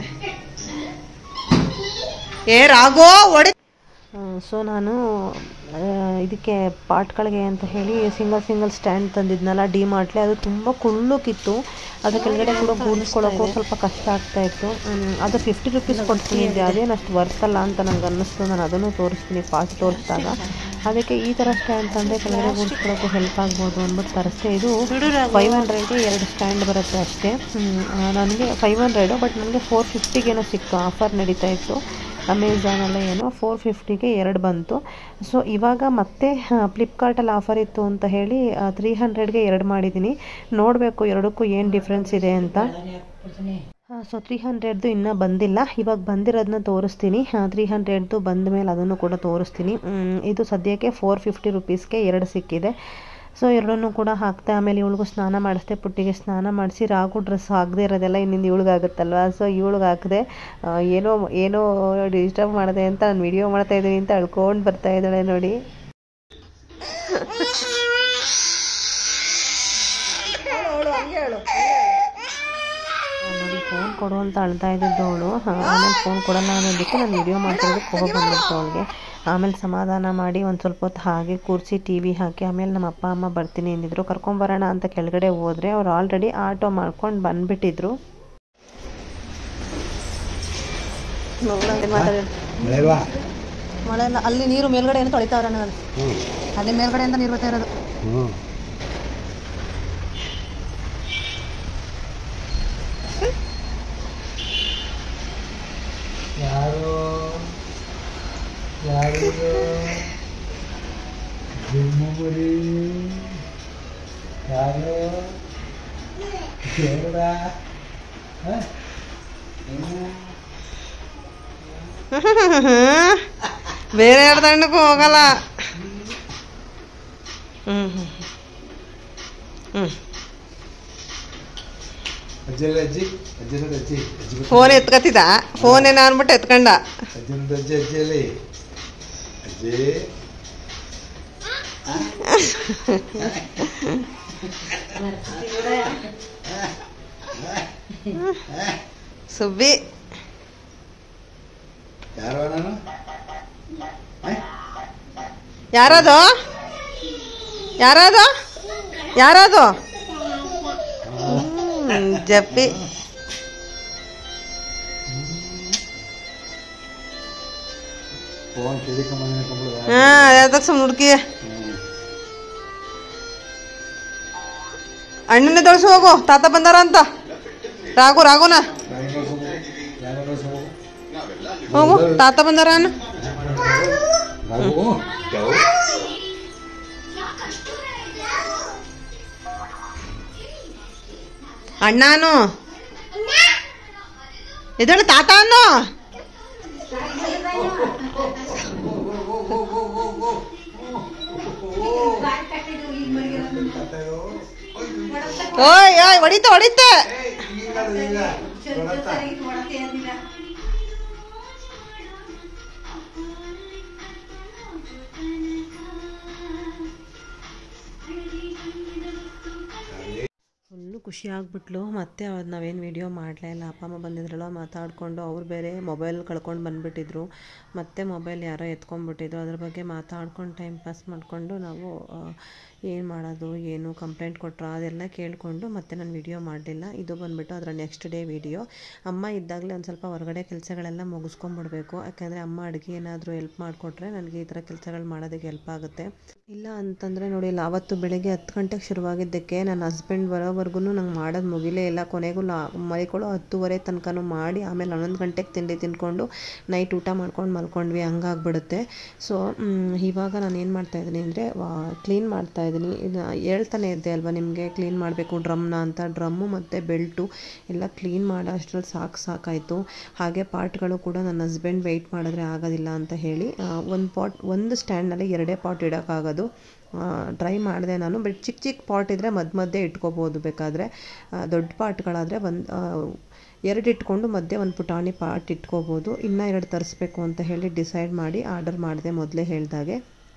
ಏ ರಾಗೋ ಒಡೆ. ಸೊ ನಾನು ಇದಕ್ಕೆ ಪಾಟ್ಗಳಿಗೆ ಅಂತ ಹೇಳಿ ಸಿಂಗಲ್ ಸಿಂಗಲ್ ಸ್ಟ್ಯಾಂಡ್ ತಂದಿದ್ನಲ್ಲ ಡಿ ಮಾರ್ಟ್ಲಿ, ಅದು ತುಂಬ ಕುಳ್ಳಕ್ಕಿತ್ತು. ಅದು ಕೆಳಗಡೆ ಕೂಡ ಗೂಡಿಸ್ಕೊಳ್ಳೋಕ್ಕೂ ಸ್ವಲ್ಪ ಕಷ್ಟ ಆಗ್ತಾಯಿತ್ತು. ಅದು ಫಿಫ್ಟಿ ರುಪೀಸ್ ಕೊಡ್ತಿದ್ದೆ, ಅದೇನು ಅಷ್ಟು ಬರ್ತಲ್ಲ ಅಂತ ನನಗೆ ಅನ್ನಿಸ್ತು. ನಾನು ಅದನ್ನು ತೋರಿಸ್ತೀನಿ ಪಾಟ್ ತೋರಿಸಿದಾಗ. ಅದಕ್ಕೆ ಈ ಥರ ಸ್ಟ್ಯಾಂಡ್ ತಂದರೆ ಕೆಳಗಡೆ ಗೂಡಿಸ್ಕೊಳ್ಳೋಕ್ಕೂ ಹೆಲ್ಪ್ ಆಗ್ಬೋದು ಅಂದ್ಬಿಟ್ಟು ತರಿಸ್ತೆ. ಇದು ಫೈವ್ ಹಂಡ್ರೆಡ್ಗೆ ಎರಡು ಸ್ಟ್ಯಾಂಡ್ ಬರುತ್ತೆ ಅಷ್ಟೇ. ನನಗೆ ಫೈವ್ ಹಂಡ್ರೆಡು ಬಟ್ ನನಗೆ ಫೋರ್ ಫಿಫ್ಟಿಗೇನೋ ಸಿಕ್ತು, ಆಫರ್ ನಡೀತಾ ಇತ್ತು ಅಮೆಝಾನಲ್ಲೇ ಏನೋ. ಫೋರ್ ಫಿಫ್ಟಿಗೆ ಎರಡು ಬಂತು. ಸೊ ಇವಾಗ ಮತ್ತೆ ಫ್ಲಿಪ್ಕಾರ್ಟಲ್ಲಿ ಆಫರ್ ಇತ್ತು ಅಂತ ಹೇಳಿ ತ್ರೀ ಹಂಡ್ರೆಡ್ಗೆ ಎರಡು ಮಾಡಿದ್ದೀನಿ. ನೋಡಬೇಕು ಎರಡಕ್ಕೂ ಏನು ಡಿಫ್ರೆನ್ಸ್ ಇದೆ ಅಂತ. ಸೊ ತ್ರೀ ಹಂಡ್ರೆಡ್ದು ಇನ್ನೂ ಬಂದಿಲ್ಲ, ಇವಾಗ ಬಂದಿರೋದನ್ನ ತೋರಿಸ್ತೀನಿ. ತ್ರೀ ಹಂಡ್ರೆಡ್ದು ಬಂದ ಮೇಲೆ ಅದನ್ನು ಕೂಡ ತೋರಿಸ್ತೀನಿ. ಇದು ಸದ್ಯಕ್ಕೆ ಫೋರ್ ಫಿಫ್ಟಿ ರುಪೀಸ್ಗೆ ಎರಡು ಸಿಕ್ಕಿದೆ. ಸೊ ಎರಡನ್ನೂ ಕೂಡ ಹಾಕ್ತೆ. ಆಮೇಲೆ ಇವಳಿಗೂ ಸ್ನಾನ ಮಾಡಿಸ್ದೆ, ಪುಟ್ಟಿಗೆ ಸ್ನಾನ ಮಾಡಿಸಿ. ರಾಗು ಡ್ರೆಸ್ ಹಾಕದೇ ಇರೋದೆಲ್ಲ ಇನ್ನಿಂದ ಇವಳಿಗಾಗುತ್ತಲ್ವ, ಸೊ ಇವಳಿಗೆ ಹಾಕಿದೆ. ಏನೋ ಏನೋ ಡಿಸ್ಟರ್ಬ್ ಮಾಡಿದೆ ಅಂತ ನಾನು ವಿಡಿಯೋ ಮಾಡ್ತಾಯಿದ್ದೀನಿ ಅಂತ ಅಳ್ಕೊಂಡು ಬರ್ತಾ ಇದ್ದಾಳೆ ನೋಡಿ. ನೋಡಿ ಫೋನ್ ಕೊಡು ಅಂತ ಅಳ್ತಾ ಇದ್ದಿದ್ದು ಅವಳು. ಆಮೇಲೆ ಫೋನ್ ಕೊಡಲ್ಲ ಅನ್ನೋದಕ್ಕೆ ನಾನು ವಿಡಿಯೋ ಮಾಡ್ತಿರೋದಕ್ಕೆ ಕೋಪ ಬಂದ್ಬಿಡ್ತು ಅವಳಿಗೆ. ಆಮೇಲೆ ಸಮಾಧಾನ ಮಾಡಿ ಒಂದು ಸ್ವಲ್ಪ ಹೊತ್ತು ಹಾಗೆ ಕೂರಿಸಿ ಟಿ ವಿ ಹಾಕಿ ಆಮೇಲೆ ನಮ್ಮ ಅಪ್ಪ ಅಮ್ಮ ಬರ್ತೀನಿ ಅಂದಿದ್ರು. ಕರ್ಕೊಂಬರೋಣ ಅಂತ ಕೆಳಗಡೆ ಹೋದರೆ ಅವ್ರು ಆಲ್ರೆಡಿ ಆಟೋ ಮಾಡ್ಕೊಂಡು ಬಂದುಬಿಟ್ಟಿದ್ರು. ಮಳೆ ಎಲ್ಲ ಅಲ್ಲಿ ನೀರು ಮೇಲ್ಗಡೆ ಏನು ತೊಳಿತಾವ್ರೆ ನಾನು ಅಲ್ಲಿ ಮೇಲ್ಗಡೆಯಿಂದ ನೀರು ಬರ್ತಾ ಇರೋದು. ಯಾರು ಯಾರು ಜಮ್ಮುರಿ ಯಾರು ಕೇರಳ ಬೇರೆ ಯಾರ ದಂಡಕ್ಕೂ ಹೋಗಲ್ಲ. ಹ್ಞೂ ಹ್ಞೂ ಹ್ಞೂ ಅಜ್ಜಿ ಅಜ್ಜಿನ ಅಜ್ಜಿ ಫೋನ್ ಎತ್ಕತ್ತಿದ ಫೋನ್ ಏನೋ ಅನ್ಬಿಟ್ಟು ಎತ್ಕೊಂಡ. ಅಜ್ಜಿನ ಅಜ್ಜಿ ಅಜ್ಜಿಯಲ್ಲಿ ಅಜ್ಜಿ ಸುಬ್ಬಿ ಯಾರೋ ನಾನು ಯಾರದು ಯಾರದು ಯಾರದು ಜಪ್ಪಿ ಹಾ ಅದಕ್ಕೆ ಸುಮ್ಮನೆ ಹುಡುಕಿ ಅಣ್ಣನೇ ದೊಳಸು ಹೋಗು ತಾತ ಬಂದಾರ ಅಂತ. ರಾಘು ರಾಘುನ ಹೋಗು ತಾತ ಬಂದಾರ ಅಣ್ಣ. ಅಣ್ಣಾನು ಇದಳು ತಾತ ಅನ್ನು ಓಯ್ ಓಯ್ ಹೊಡಿತ ಹೊಡಿತ ಫುಲ್ಲು ಖುಷಿ ಆಗ್ಬಿಟ್ಲು. ಮತ್ತೆ ಅವ್ರು ನಾವೇನು ವೀಡಿಯೋ ಮಾಡಲೇ ಇಲ್ಲ. ಅಪ್ಪ ಅಮ್ಮ ಬಂದಿದ್ರಲ್ಲ ಮಾತಾಡಿಕೊಂಡು ಅವ್ರು ಬೇರೆ ಮೊಬೈಲ್ ಕಳ್ಕೊಂಡು ಬಂದುಬಿಟ್ಟಿದ್ರು. ಮತ್ತೆ ಮೊಬೈಲ್ ಯಾರೋ ಎತ್ಕೊಂಡ್ಬಿಟ್ಟಿದ್ರು. ಅದ್ರ ಬಗ್ಗೆ ಮಾತಾಡ್ಕೊಂಡು ಟೈಮ್ ಪಾಸ್ ಮಾಡಿಕೊಂಡು ನಾವು ಏನು ಮಾಡೋದು ಏನು ಕಂಪ್ಲೇಂಟ್ ಕೊಟ್ಟರು ಅದೆಲ್ಲ ಕೇಳಿಕೊಂಡು ಮತ್ತೆ ನಾನು ವಿಡಿಯೋ ಮಾಡಲಿಲ್ಲ. ಇದು ಬಂದುಬಿಟ್ಟು ಅದರ ನೆಕ್ಸ್ಟ್ ಡೇ ವಿಡಿಯೋ. ಅಮ್ಮ ಇದ್ದಾಗಲೇ ಒಂದು ಸ್ವಲ್ಪ ಹೊರಗಡೆ ಕೆಲಸಗಳೆಲ್ಲ ಮುಗಿಸ್ಕೊಂಡ್ಬಿಡ್ಬೇಕು. ಯಾಕೆಂದರೆ ಅಮ್ಮ ಅಡುಗೆ ಏನಾದರೂ ಹೆಲ್ಪ್ ಮಾಡಿಕೊಟ್ರೆ ನನಗೆ ಈ ಥರ ಕೆಲಸಗಳು ಮಾಡೋದಕ್ಕೆ ಹೆಲ್ಪ್ ಆಗುತ್ತೆ. ಇಲ್ಲ ಅಂತಂದರೆ ನೋಡಿ ಇಲ್ಲ ಅವತ್ತು ಬೆಳಗ್ಗೆ ಹತ್ತು ಗಂಟೆಗೆ ಶುರುವಾಗಿದ್ದಕ್ಕೆ ನನ್ನ ಹಸ್ಬೆಂಡ್ ಬರೋವರೆಗೂ ನಂಗೆ ಮಾಡೋದು ಮುಗಿಲೇ ಇಲ್ಲ. ಕೊನೆಗೂ ಲಾ ಮಲ್ಕೊಳ್ಳೋ ಹತ್ತುವರೆ ತನಕನೂ ಮಾಡಿ ಆಮೇಲೆ ಹನ್ನೊಂದು ಗಂಟೆಗೆ ತಿಂಡಿ ತಿಂದ್ಕೊಂಡು ನೈಟ್ ಊಟ ಮಾಡ್ಕೊಂಡು ಮಲ್ಕೊಂಡ್ವಿ. ಹಂಗಾಗ್ಬಿಡುತ್ತೆ. ಸೊ ಇವಾಗ ನಾನು ಏನು ಮಾಡ್ತಾಯಿದ್ದೀನಿ ಅಂದರೆ ಕ್ಲೀನ್ ಮಾಡ್ತಾಯಿದ್ದೀನಿ. ಇದು ಹೇಳ್ತಾನೆ ಇದ್ದೆ ಅಲ್ವಾ ನಿಮಗೆ ಕ್ಲೀನ್ ಮಾಡಬೇಕು ಡ್ರಮ್ನ ಅಂತ. ಡ್ರಮ್ಮು ಮತ್ತು ಬೆಲ್ಟು ಎಲ್ಲ ಕ್ಲೀನ್ ಮಾಡೋ ಅಷ್ಟರಲ್ಲಿ ಸಾಕು ಸಾಕಾಯಿತು. ಹಾಗೆ ಪಾಟ್ಗಳು ಕೂಡ ನನ್ನ ಹಸ್ಬೆಂಡ್ ವೆಯ್ಟ್ ಮಾಡಿದ್ರೆ ಆಗೋದಿಲ್ಲ ಅಂತ ಹೇಳಿ ಒಂದು ಪಾಟ್ ಒಂದು ಸ್ಟ್ಯಾಂಡ್ನಲ್ಲಿ ಎರಡೇ ಪಾಟ್ ಇಡೋಕ್ಕಾಗೋದು. ಟ್ರೈ ಮಾಡಿದೆ ನಾನು. ಬಟ್ ಚಿಕ್ಕ ಚಿಕ್ಕ ಪಾಟ್ ಇದ್ದರೆ ಮಧ್ಯ ಮಧ್ಯೆ ಇಟ್ಕೋಬೋದು. ಬೇಕಾದರೆ ದೊಡ್ಡ ಪಾಟ್ಗಳಾದರೆ ಒಂದು ಎರಡು ಇಟ್ಕೊಂಡು ಮಧ್ಯೆ ಒಂದು ಪುಟಾಣಿ ಪಾಟ್ ಇಟ್ಕೋಬೋದು. ಇನ್ನೂ ಎರಡು ತರಿಸ್ಬೇಕು ಅಂತ ಹೇಳಿ ಡಿಸೈಡ್ ಮಾಡಿ ಆರ್ಡರ್ ಮಾಡಿದೆ ಮೊದಲೇ ಹೇಳಿದಾಗೆ.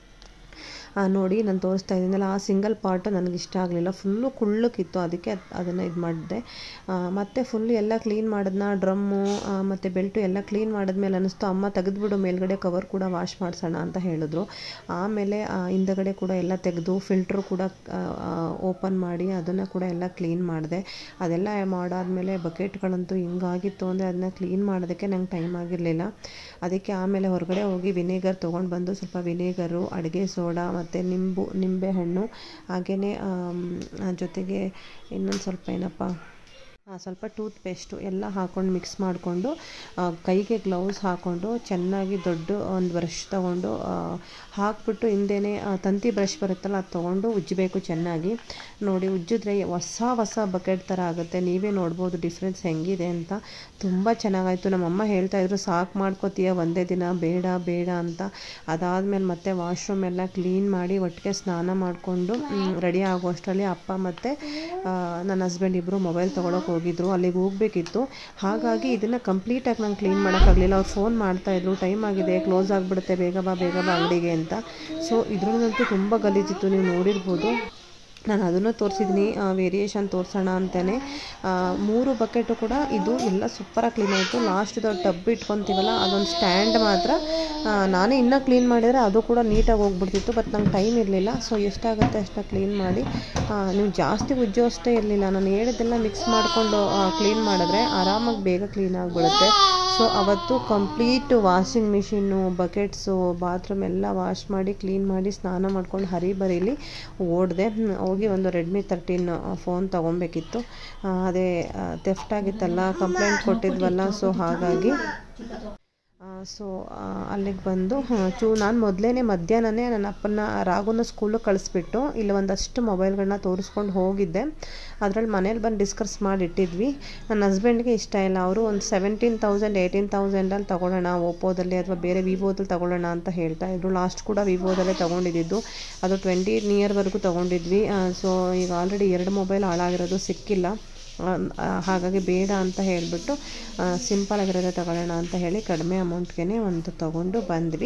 ನೋಡಿ ನಾನು ತೋರಿಸ್ತಾ ಇದ್ದೀನಲ್ಲ ಆ ಸಿಂಗಲ್ ಪಾರ್ಟು ನನಗಿಷ್ಟ ಆಗಲಿಲ್ಲ. ಫುಲ್ಲು ಕುಳ್ಳಕ್ಕಿತ್ತು. ಅದಕ್ಕೆ ಅದನ್ನು ಇದು ಮಾಡಿದೆ. ಮತ್ತು ಫುಲ್ಲು ಎಲ್ಲ ಕ್ಲೀನ್ ಮಾಡಿದ್ನ ಡ್ರಮ್ಮು ಮತ್ತು ಬೆಲ್ಟು ಎಲ್ಲ ಕ್ಲೀನ್ ಮಾಡಿದ್ಮೇಲೆ ಅನ್ನಿಸ್ತು ಅಮ್ಮ ತೆಗೆದುಬಿಡು ಮೇಲ್ಗಡೆ ಕವರ್ ಕೂಡ ವಾಶ್ ಮಾಡಿಸೋಣ ಅಂತ ಹೇಳಿದ್ರು. ಆಮೇಲೆ ಹಿಂದಗಡೆ ಕೂಡ ಎಲ್ಲ ತೆಗೆದು ಫಿಲ್ಟ್ರು ಕೂಡ ಓಪನ್ ಮಾಡಿ ಅದನ್ನು ಕೂಡ ಎಲ್ಲ ಕ್ಲೀನ್ ಮಾಡಿದೆ. ಅದೆಲ್ಲ ಮಾಡಾದಮೇಲೆ ಬಕೆಟ್ಗಳಂತೂ ಹಿಂಗಾಗಿತ್ತು ಅಂದರೆ ಅದನ್ನ ಕ್ಲೀನ್ ಮಾಡೋದಕ್ಕೆ ನಂಗೆ ಟೈಮ್ ಆಗಿರಲಿಲ್ಲ. ಅದಕ್ಕೆ ಆಮೇಲೆ ಹೊರಗಡೆ ಹೋಗಿ ವಿನೇಗರ್ ತೊಗೊಂಡು ಬಂದು ಸ್ವಲ್ಪ ವಿನೇಗರು ಅಡುಗೆ ಸೋಡಾ ಮತ್ತು ನಿಂಬು ನಿಂಬೆಹಣ್ಣು ಹಾಗೆಯೇ ಜೊತೆಗೆ ಇನ್ನೊಂದು ಸ್ವಲ್ಪ ಏನಪ್ಪ ಸ್ವಲ್ಪ ಟೂತ್ ಪೇಸ್ಟು ಎಲ್ಲ ಹಾಕ್ಕೊಂಡು ಮಿಕ್ಸ್ ಮಾಡಿಕೊಂಡು ಕೈಗೆ ಗ್ಲೌಸ್ ಹಾಕ್ಕೊಂಡು ಚೆನ್ನಾಗಿ ದೊಡ್ಡ ಒಂದು ಬ್ರಷ್ ತೊಗೊಂಡು ಹಾಕ್ಬಿಟ್ಟು ಹಿಂದೆಯೇ ತಂತಿ ಬ್ರಷ್ ಬರುತ್ತಲ್ಲ ಅದು ತೊಗೊಂಡು ಉಜ್ಜಬೇಕು ಚೆನ್ನಾಗಿ. ನೋಡಿ ಉಜ್ಜಿದ್ರೆ ಹೊಸ ಹೊಸ ಬಕೆಟ್ ಥರ ಆಗುತ್ತೆ. ನೀವೇ ನೋಡ್ಬೋದು ಡಿಫ್ರೆನ್ಸ್ ಹೆಂಗಿದೆ ಅಂತ. ತುಂಬ ಚೆನ್ನಾಗಾಯಿತು. ನಮ್ಮಮ್ಮ ಹೇಳ್ತಾಯಿದ್ರು ಸಾಕು ಮಾಡ್ಕೋತೀಯ ಒಂದೇ ದಿನ ಬೇಡ ಬೇಡ ಅಂತ. ಅದಾದಮೇಲೆ ಮತ್ತೆ ವಾಶ್ರೂಮ್ ಎಲ್ಲ ಕ್ಲೀನ್ ಮಾಡಿ ಒಟ್ಟಿಗೆ ಸ್ನಾನ ಮಾಡಿಕೊಂಡು ರೆಡಿ ಆಗುವಷ್ಟರಲ್ಲಿ ಅಪ್ಪ ಮತ್ತು ನನ್ನ ಹಸ್ಬೆಂಡ್ ಇಬ್ಬರು ಮೊಬೈಲ್ ತೊಗೊಳಕ್ಕೆ ಹೋಗಿದ್ರು. ಅಲ್ಲಿಗೆ ಹೋಗಬೇಕಿತ್ತು. ಹಾಗಾಗಿ ಇದನ್ನು ಕಂಪ್ಲೀಟಾಗಿ ನಾನು ಕ್ಲೀನ್ ಮಾಡೋಕ್ಕಾಗಲಿಲ್ಲ. ಅವ್ರು ಫೋನ್ ಮಾಡ್ತಾಯಿದ್ರು ಟೈಮ್ ಆಗಿದೆ ಕ್ಲೋಸ್ ಆಗಿಬಿಡುತ್ತೆ ಬೇಗ ಬಾ ಬೇಗ ಬಾ ಅಂಗಡಿಗೆ ಅಂತ. ಸೊ ಇದ್ರಲ್ಲಂತೂ ತುಂಬ ಗಲೀಜಿತ್ತು ನೀವು ನೋಡಿರ್ಬೋದು. ನಾನು ಅದನ್ನು ತೋರಿಸಿದ್ದೀನಿ, ವೇರಿಯೇಷನ್ ತೋರಿಸೋಣ ಅಂತಲೇ. ಮೂರು ಬಕೆಟು ಕೂಡ ಇದು ಎಲ್ಲ ಸೂಪರಾಗಿ ಕ್ಲೀನ್ ಆಯಿತು. ಲಾಸ್ಟ್ದು ಟಬ್ ಇಟ್ಕೊತೀವಲ್ಲ ಅದೊಂದು ಸ್ಟ್ಯಾಂಡ್ ಮಾತ್ರ ನಾನೇ ಇನ್ನೂ ಕ್ಲೀನ್ ಮಾಡಿದರೆ ಅದು ಕೂಡ ನೀಟಾಗಿ ಹೋಗ್ಬಿಡ್ತಿತ್ತು. ಬಟ್ ನಂಗೆ ಟೈಮ್ ಇರಲಿಲ್ಲ. ಸೊ ಎಷ್ಟಾಗುತ್ತೆ ಅಷ್ಟು ಕ್ಲೀನ್ ಮಾಡಿ, ನೀವು ಜಾಸ್ತಿ ಉಜ್ಜೋ ಅಷ್ಟೇ ಇರಲಿಲ್ಲ. ನಾನು ಹೇಳಿದ್ದೆಲ್ಲ ಮಿಕ್ಸ್ ಮಾಡಿಕೊಂಡು ಕ್ಲೀನ್ ಮಾಡಿದ್ರೆ ಆರಾಮಾಗಿ ಬೇಗ ಕ್ಲೀನ್ ಆಗಿಬಿಡುತ್ತೆ. ಸೊ ಅವತ್ತು complete washing machine, buckets, bathroom ಎಲ್ಲ ವಾಶ್ ಮಾಡಿ ಕ್ಲೀನ್ ಮಾಡಿ ಸ್ನಾನ ಮಾಡ್ಕೊಂಡು ಹರಿಬರಿಲಿ ಓಡಿದೆ. ಹೋಗಿ ಒಂದು ರೆಡ್ಮಿ ತರ್ಟೀನ್ ಫೋನ್ ತೊಗೊಬೇಕಿತ್ತು. ಅದೇ ಥೆಫ್ಟ್ ಆಗಿತ್ತಲ್ಲ, ಕಂಪ್ಲೇಂಟ್ ಕೊಟ್ಟಿದ್ವಲ್ಲ. ಸೊ ಹಾಗಾಗಿ ಸೊ ಅಲ್ಲಿಗೆ ಬಂದು ಚೂ ನಾನು ಮೊದಲೇ ಮಧ್ಯಾಹ್ನನೇ ನನ್ನ ಅಪ್ಪನ ರಾಗುನ ಸ್ಕೂಲಿಗೆ ಕಳಿಸ್ಬಿಟ್ಟು ಇಲ್ಲಿ ಒಂದಷ್ಟು ಮೊಬೈಲ್ಗಳನ್ನ ತೋರಿಸ್ಕೊಂಡು ಹೋಗಿದ್ದೆ. ಅದರಲ್ಲಿ ಮನೇಲಿ ಬಂದು ಡಿಸ್ಕಸ್ ಮಾಡಿಟ್ಟಿದ್ವಿ. ನನ್ನ ಹಸ್ಬೆಂಡ್ಗೆ ಇಷ್ಟ ಇಲ್ಲ. ಅವರು ಒಂದು ಸೆವೆಂಟೀನ್ ತೌಸಂಡ್ ಏಯ್ಟೀನ್ ತೌಸಂಡಲ್ಲಿ ತೊಗೊಳ್ಳೋಣ, ಓಪೋದಲ್ಲಿ ಅಥವಾ ಬೇರೆ ವಿವೋದಲ್ಲಿ ತೊಗೊಳ್ಳೋಣ ಅಂತ ಹೇಳ್ತಾಯಿದ್ರು. ಲಾಸ್ಟ್ ಕೂಡ ವಿವೋದಲ್ಲೇ ತೊಗೊಂಡಿದ್ದು, ಅದು ಟ್ವೆಂಟಿ ನಿಯರ್ವರೆಗೂ ತೊಗೊಂಡಿದ್ವಿ. ಸೊ ಈಗ ಆಲ್ರೆಡಿ ಎರಡು ಮೊಬೈಲ್ ಹಾಳಾಗಿರೋದು, ಸಿಕ್ಕಿಲ್ಲ. ಹಾಗಾಗಿ ಬೇಡ ಅಂತ ಹೇಳಿಬಿಟ್ಟು ಸಿಂಪಲಾಗಿರೋದೇ ತಗೊಳ್ಳೋಣ ಅಂತ ಹೇಳಿ ಕಡಿಮೆ ಅಮೌಂಟ್ಗೆ ಒಂದು ತೊಗೊಂಡು ಬಂದ್ವಿ.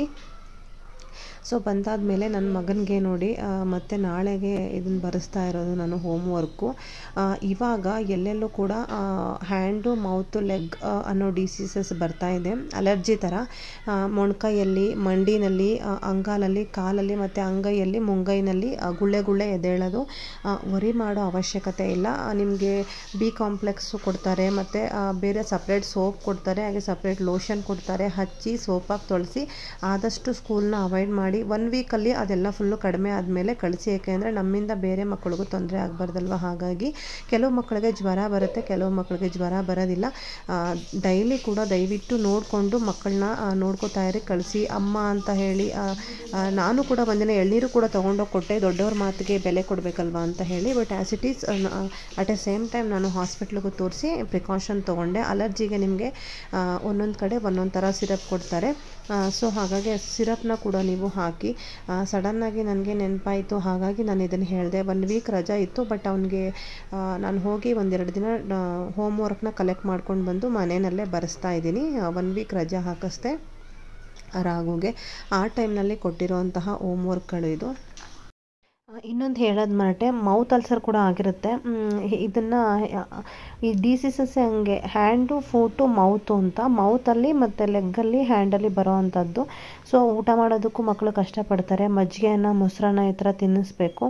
ಸೊ ಬಂದಾದಮೇಲೆ ನನ್ನ ಮಗನಿಗೆ ನೋಡಿ ಮತ್ತು ನಾಳೆಗೆ ಇದನ್ನು ಬರೆಸ್ತಾ ಇರೋದು ನಾನು ಹೋಮ್ ವರ್ಕು. ಇವಾಗ ಎಲ್ಲೆಲ್ಲೂ ಕೂಡ ಹ್ಯಾಂಡು, ಮೌತು, ಲೆಗ್ ಅನ್ನೋ ಡಿಸೀಸಸ್ ಬರ್ತಾಯಿದೆ, ಅಲರ್ಜಿ ಥರ. ಮೊಣಕೈಯಲ್ಲಿ, ಮಂಡಿನಲ್ಲಿ, ಅಂಗಾಲಲ್ಲಿ, ಕಾಲಲ್ಲಿ ಮತ್ತು ಅಂಗೈಯಲ್ಲಿ, ಮುಂಗೈನಲ್ಲಿ ಗುಳ್ಳೆ ಗುಳ್ಳೆ ಎದ್ದೇಳೋದು. ವರಿ ಮಾಡೋ ಅವಶ್ಯಕತೆ ಇಲ್ಲ. ನಿಮಗೆ ಬಿ ಕಾಂಪ್ಲೆಕ್ಸು ಕೊಡ್ತಾರೆ, ಮತ್ತು ಬೇರೆ ಸಪ್ರೇಟ್ ಸೋಪ್ ಕೊಡ್ತಾರೆ, ಹಾಗೆ ಸಪ್ರೇಟ್ ಲೋಷನ್ ಕೊಡ್ತಾರೆ. ಹಚ್ಚಿ ಸೋಪಾಗಿ ತೊಳೆಸಿ ಆದಷ್ಟು ಸ್ಕೂಲ್ನ ಅವಾಯ್ಡ್ ಮಾಡಿ. ಒನ್ ವೀಕಲ್ಲಿ ಅದೆಲ್ಲ ಫುಲ್ಲು ಕಡಿಮೆ ಆದಮೇಲೆ ಕಳಿಸಿ. ಏಕೆಂದರೆ ನಮ್ಮಿಂದ ಬೇರೆ ಮಕ್ಕಳಿಗೂ ತೊಂದರೆ ಆಗಬಾರ್ದಲ್ವ. ಹಾಗಾಗಿ ಕೆಲವು ಮಕ್ಕಳಿಗೆ ಜ್ವರ ಬರುತ್ತೆ, ಕೆಲವು ಮಕ್ಕಳಿಗೆ ಜ್ವರ ಬರೋದಿಲ್ಲ. ಡೈಲಿ ಕೂಡ ದಯವಿಟ್ಟು ನೋಡಿಕೊಂಡು ಮಕ್ಕಳನ್ನ ನೋಡ್ಕೋತಾ ಇರಿ, ಕಳಿಸಿ. ಅಮ್ಮ ಅಂತ ಹೇಳಿ ನಾನು ಕೂಡ ಒಂದಿನ ಎಳ್ನೀರು ಕೂಡ ತೊಗೊಂಡೋಗಿ ಕೊಟ್ಟೆ, ದೊಡ್ಡವ್ರ ಮಾತಿಗೆ ಬೆಲೆ ಕೊಡಬೇಕಲ್ವ ಅಂತ ಹೇಳಿ. But as it is at a same time ನಾನು ಹಾಸ್ಪಿಟ್ಲಿಗೂ ತೋರಿಸಿ ಪ್ರಿಕಾಷನ್ ತೊಗೊಂಡೆ. ಅಲರ್ಜಿಗೆ ನಿಮಗೆ ಒಂದೊಂದು ಕಡೆ ಒಂದೊಂದು ಥರ ಸಿರಪ್ ಕೊಡ್ತಾರೆ. ಸೊ ಹಾಗಾಗಿ ಸಿರಪ್ನ ಕೂಡ ನೀವು ಹಾಕಿ. ಸಡನ್ನಾಗಿ ನನಗೆ ನೆನಪಾಯಿತು, ಹಾಗಾಗಿ ನಾನು ಇದನ್ನು ಹೇಳಿದೆ. ಒನ್ ವೀಕ್ ರಜಾ ಇತ್ತು, ಬಟ್ ಅವನಿಗೆ ನಾನು ಹೋಗಿ ಒಂದೆರಡು ದಿನ ಹೋಮ್ ವರ್ಕ್ನ ಕಲೆಕ್ಟ್ ಮಾಡ್ಕೊಂಡು ಬಂದು ಮನೆಯಲ್ಲೇ ಬರೆಸ್ತಾ ಇದ್ದೀನಿ. ಒನ್ ವೀಕ್ ರಜಾ ಹಾಕಿಸ್ದೆ ರಾಗುಗೆ. ಆ ಟೈಮ್ನಲ್ಲಿ ಕೊಟ್ಟಿರೋಂತಹ ಹೋಮ್ ವರ್ಕ್ಗಳು ಇದು. ಇನ್ನೊಂದು ಹೇಳೋದು ಮರಟೆ, ಮೌತ್ ಅಲ್ಸರ್ ಕೂಡ ಆಗಿರುತ್ತೆ. ಇದನ್ನು ಈ ಡಿಸೀಸಸ್ ಹಂಗೆ ಹ್ಯಾಂಡು, ಫೂಟು, ಮೌತು ಅಂತ. ಮೌತಲ್ಲಿ ಮತ್ತು ಲೆಗ್ಗಲ್ಲಿ, ಹ್ಯಾಂಡಲ್ಲಿ ಬರೋ ಅಂಥದ್ದು. ಸೊ ಊಟ ಮಾಡೋದಕ್ಕೂ ಮಕ್ಕಳು ಕಷ್ಟಪಡ್ತಾರೆ. ಮಜ್ಜಿಗೆಯನ್ನು, ಮೊಸರನ್ನ ಈ ಥರ ತಿನ್ನಿಸ್ಬೇಕು.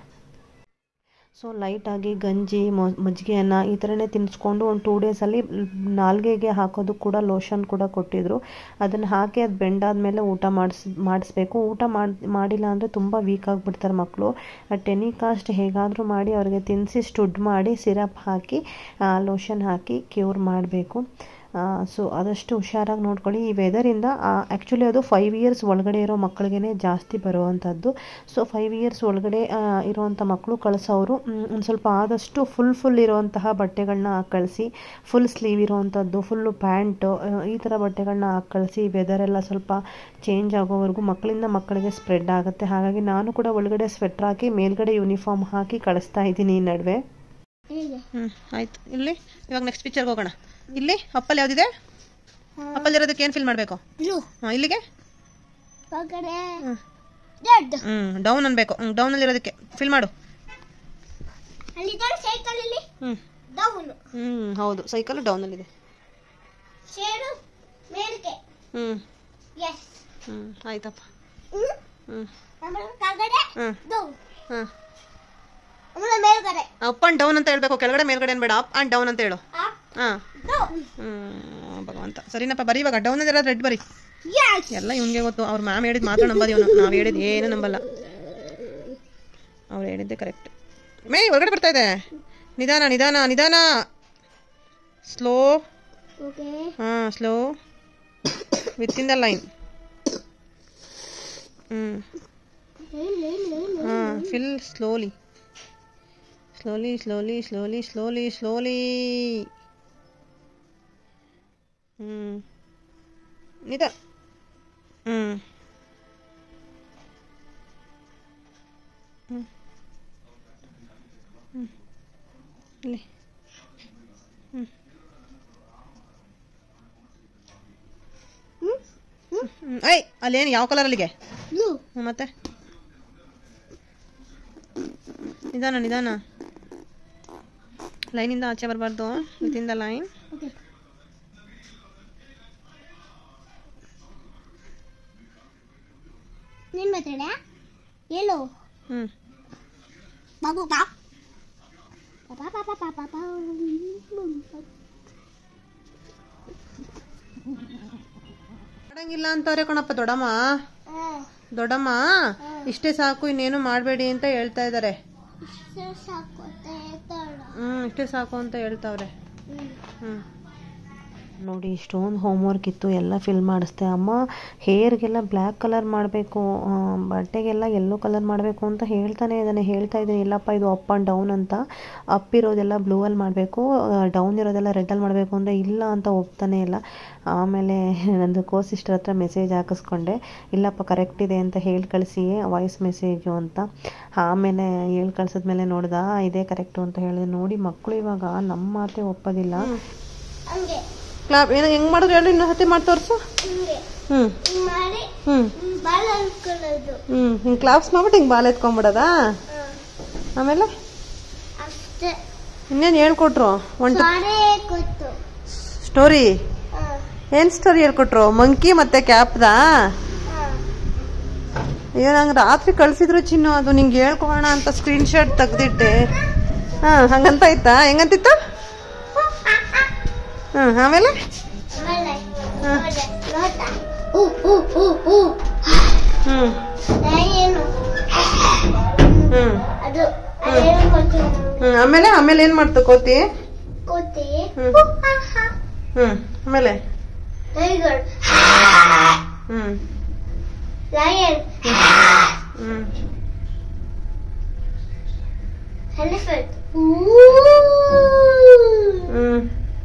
ಸೊ ಲೈಟಾಗಿ ಗಂಜಿ, ಮೊ ಮಜ್ಜಿಗೆಯನ್ನು ಈ ಥರನೇ ತಿನ್ನಿಸ್ಕೊಂಡು ಒಂದು ಟೂ ಡೇಸಲ್ಲಿ ನಾಲ್ಗೆಗೆ ಹಾಕೋದು ಕೂಡ ಲೋಷನ್ ಕೂಡ ಕೊಟ್ಟಿದ್ದರು. ಅದನ್ನು ಹಾಕಿ ಅದು ಬೆಂಡಾದಮೇಲೆ ಊಟ ಮಾಡಿಸ್ ಮಾಡಿಸ್ಬೇಕು. ಊಟ ಮಾಡಿ ಮಾಡಿಲ್ಲ ಅಂದರೆ ತುಂಬ ವೀಕ್ ಆಗಿಬಿಡ್ತಾರೆ ಮಕ್ಕಳು. ಟೆನಿಕಾಸ್ಟ್ ಹೇಗಾದರೂ ಮಾಡಿ ಅವ್ರಿಗೆ ತಿನ್ನಿಸಿ ಸ್ಟುಡ್ ಮಾಡಿ ಸಿರಪ್ ಹಾಕಿ ಲೋಷನ್ ಹಾಕಿ ಕ್ಯೂರ್ ಮಾಡಬೇಕು. ಸೊ ಆದಷ್ಟು ಹುಷಾರಾಗಿ ನೋಡ್ಕೊಳ್ಳಿ. ಈ ವೆದರಿಂದ ಆ್ಯಕ್ಚುಲಿ ಅದು ಫೈವ್ ಇಯರ್ಸ್ ಒಳಗಡೆ ಇರೋ ಮಕ್ಕಳಿಗೆ ಜಾಸ್ತಿ ಬರುವಂಥದ್ದು. ಸೊ ಫೈವ್ ಇಯರ್ಸ್ ಒಳಗಡೆ ಇರೋವಂಥ ಮಕ್ಕಳು ಕಳಿಸೋರು ಒಂದು ಸ್ವಲ್ಪ ಆದಷ್ಟು ಫುಲ್ ಫುಲ್ ಇರೋವಂತಹ ಬಟ್ಟೆಗಳನ್ನ ಕಳಿಸಿ. ಫುಲ್ ಸ್ಲೀವ್ ಇರೋವಂಥದ್ದು, ಫುಲ್ಲು ಪ್ಯಾಂಟು, ಈ ಥರ ಬಟ್ಟೆಗಳನ್ನ ಹಾಕಿ ಕಳಿಸಿ. ವೆದರೆಲ್ಲ ಸ್ವಲ್ಪ ಚೇಂಜ್ ಆಗೋವರೆಗೂ ಮಕ್ಕಳಿಂದ ಮಕ್ಕಳಿಗೆ ಸ್ಪ್ರೆಡ್ ಆಗುತ್ತೆ. ಹಾಗಾಗಿ ನಾನು ಕೂಡ ಒಳಗಡೆ ಸ್ವೆಟ್ರ್ ಹಾಕಿ ಮೇಲ್ಗಡೆ ಯೂನಿಫಾರ್ಮ್ ಹಾಕಿ ಕಳಿಸ್ತಾ ಇದ್ದೀನಿ ಈ ನಡುವೆ. ಹ್ಞೂ ಆಯಿತು. ಇಲ್ಲಿ ಇವಾಗ ನೆಕ್ಸ್ಟ್ ಪಿಕ್ಚರ್ಗೆ ಹೋಗೋಣ. ಇಲ್ಲಿ ಅಪ್ಪಲ್ ಯಾವುದಿದೆ? ಅಪ್ಪಲ್ ಇರೋದಕ್ಕೆ ಏನು ಫಿಲ್ ಮಾಡಬೇಕು? ಹಾಂ ಇಲ್ಲಿಗೆ ಹ್ಞೂ ಡೌನ್ ಅನ್ಬೇಕು. ಹ್ಞೂ ಡೌನಲ್ಲಿ ಇರೋದಕ್ಕೆ ಫಿಲ್ ಮಾಡು. ಹ್ಞೂ ಹ್ಞೂ ಹೌದು, ಸೈಕಲ್ ಡೌನಲ್ಲಿದೆ. ಹ್ಞೂ ಹ್ಞೂ ಆಯ್ತಪ್ಪ. ಹ್ಞೂ ಹ್ಞೂ ಹಾಂ ಅಪ್ ಆ್ಯಂಡ್ ಡೌನ್ ಅಂತ ಹೇಳ್ಬೇಕು. ಕೆಳಗಡೆ ಮೇಲ್ಗಡೆ ಏನು ಬೇಡ, ಅಪ್ ಆ್ಯಂಡ್ ಡೌನ್ ಅಂತ ಹೇಳು. ಹಾಂ ಹ್ಞೂ ಭಗವಂತ ಸರಿನಪ್ಪ. ಬರೀ ಇವಾಗ ಡೌನಲ್ಲಿ ಇರೋದು ರೆಡ್ ಬರೀ. ಎಲ್ಲ ಇವನಿಗೆ ಗೊತ್ತು. ಅವ್ರ ಮ್ಯಾಮ್ ಹೇಳಿದ್ದು ಮಾತ್ರ ನಂಬೋದು ಇವನು. ನಾವು ಹೇಳಿದ್ದು ಏನು ನಂಬಲ್ಲ. ಅವ್ರು ಹೇಳಿದ್ದೆ ಕರೆಕ್ಟ್. ಮೇ ಹೊರಗಡೆ ಬರ್ತಾ ಇದೆ. ನಿಧಾನ ನಿಧಾನ ನಿಧಾನ. ಸ್ಲೋ. ಹಾಂ slow with in the line. ಹ್ಞೂ ಹಾಂ fill slowly slowly slowly slowly slowly slowly. ಹ್ಞೂ ನಿಧ ಹ್ಞೂ ಹ್ಞೂ ಹ್ಞೂ ಇಲ್ಲಿ ಹ್ಞೂ ಹ್ಞೂ ಐ ಅಲ್ಲೇನು ಯಾವ ಕಲರ್ ಅಲ್ಲಿಗೆ? ಮತ್ತೆ ನಿಧಾನ ನಿಧಾನ ಲೈನಿಂದ ಆಚೆ ಬರಬಾರ್ದು ವಿತಿನ್ ದ ಲೈನ್ ನೀನ್ ಮಾತಾಡ ಹೇಳು ಹ್ಞೂ ಬಾಬು ಬಾ ಪಾಪ ಪಾಪ ಪಾಪ ಪಾಪ ಮಾಡಂಗಿಲ್ಲ ಅಂತವ್ರೆ ಕಣಪ್ಪ ದೊಡ್ಡಮ್ಮ ದೊಡ್ಡಮ್ಮ ಇಷ್ಟೇ ಸಾಕು ಇನ್ನೇನು ಮಾಡಬೇಡಿ ಅಂತ ಹೇಳ್ತಾ ಇದ್ದಾರೆ ಹ್ಞೂ ಇಷ್ಟೇ ಸಾಕು ಅಂತ ಹೇಳ್ತಾವ್ರೆ ಹ್ಞೂ ನೋಡಿ ಇಷ್ಟೊಂದು ಹೋಮ್ವರ್ಕ್ ಇತ್ತು ಎಲ್ಲ ಫಿಲ್ ಮಾಡಿಸ್ದೆ ಅಮ್ಮ ಹೇರ್ಗೆಲ್ಲ ಬ್ಲ್ಯಾಕ್ ಕಲರ್ ಮಾಡಬೇಕು ಬಟ್ಟೆಗೆಲ್ಲ ಯೆಲ್ಲೋ ಕಲರ್ ಮಾಡಬೇಕು ಅಂತ ಹೇಳ್ತಾನೆ ಇದ್ದಾನೆ ಹೇಳ್ತಾ ಇದ್ದೀನಿ ಇಲ್ಲಪ್ಪ ಇದು ಅಪ್ ಆ್ಯಂಡ್ ಡೌನ್ ಅಂತ ಅಪ್ ಇರೋದೆಲ್ಲ ಬ್ಲೂವಲ್ಲಿ ಮಾಡಬೇಕು ಡೌನ್ ಇರೋದೆಲ್ಲ ರೆಡ್ಡಲ್ಲಿ ಮಾಡಬೇಕು ಅಂದರೆ ಇಲ್ಲ ಅಂತ ಒಪ್ತಾನೆ ಇಲ್ಲ ಆಮೇಲೆ ನಂದು ಕೋ ಸಿಸ್ಟರ್ ಹತ್ರ ಮೆಸೇಜ್ ಹಾಕಿಸ್ಕೊಂಡೆ ಇಲ್ಲಪ್ಪ ಕರೆಕ್ಟ್ ಇದೆ ಅಂತ ಹೇಳಿ ಕಳಿಸಿ ವಾಯ್ಸ್ ಮೆಸೇಜು ಅಂತ ಆಮೇಲೆ ಹೇಳಿ ಕಳ್ಸಿದ್ಮೇಲೆ ನೋಡ್ದ ಇದೇ ಕರೆಕ್ಟು ಅಂತ ಹೇಳಿದೆ ನೋಡಿ ಮಕ್ಕಳು ಇವಾಗ ನಮ್ಮ ಮಾತೇ ಒಪ್ಪೋದಿಲ್ಲ ಕ್ಲಾಪ್ ಏನು ಹೆಂಗೆ ಮಾಡಿದ್ರು ಹೇಳಿ ಇನ್ನೂ ಹತ್ತೆ ಮಾಡಿ ತೋರಿಸು ಹ್ಞೂ ಹ್ಞೂ ಹ್ಞೂ ಹಿಂಗೆ ಕ್ಲಾಪ್ಸ್ ಮಾಡ್ಬಿಟ್ಟು ಹಿಂಗೆ ಬಾಲ್ ಎತ್ಕೊಂಡ್ಬಿಡೋದಾ ಆಮೇಲೆ ಇನ್ನೇನು ಹೇಳ್ಕೊಟ್ರು ಒಂದು ಸ್ಟೋರಿ ಏನು ಸ್ಟೋರಿ ಹೇಳ್ಕೊಟ್ರು ಮಂಕಿ ಮತ್ತೆ ಕ್ಯಾಪ್ದಾ ಅಯ್ಯೋ ನಂಗೆ ರಾತ್ರಿ ಕಳ್ಸಿದ್ರು ಚಿನ್ನು ಅದು ನಿಂಗೆ ಹೇಳ್ಕೊಳೋಣ ಅಂತ ಸ್ಕ್ರೀನ್ ಶಾಟ್ ತೆಗ್ದಿಟ್ಟೆ ಹಾಂ ಹಂಗಂತ ಆಯ್ತಾ ಹೆಂಗಂತಿತ್ತು ಹ್ಮ್ ಆಮೇಲೆ ಹ್ಮ್ ಹ್ಮ್ ಆಮೇಲೆ ಆಮೇಲೆ ಏನ್ ಮಾಡ್ತು ಕೋತಿ ಹ್ಮ್ ಹ್ಮ್ ಆಮೇಲೆ ಹ್ಮ್ ಹ್ಮ್ ಹ್ಮ್